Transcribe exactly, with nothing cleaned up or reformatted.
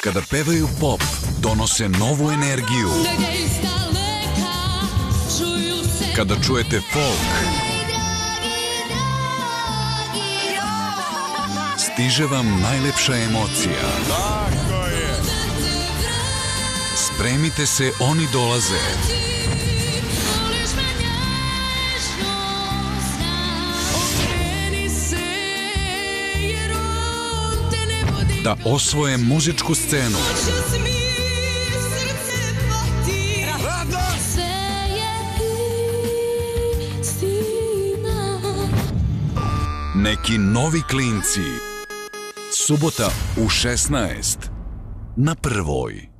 Kada pevaju pop, donose novu energiju. Kada čujete folk, stiže vam najlepša emocija. Spremite se, oni dolaze. Da osvoje muzičku scenu. Neki novi klinci. Subota u šesnaest na Prvoj.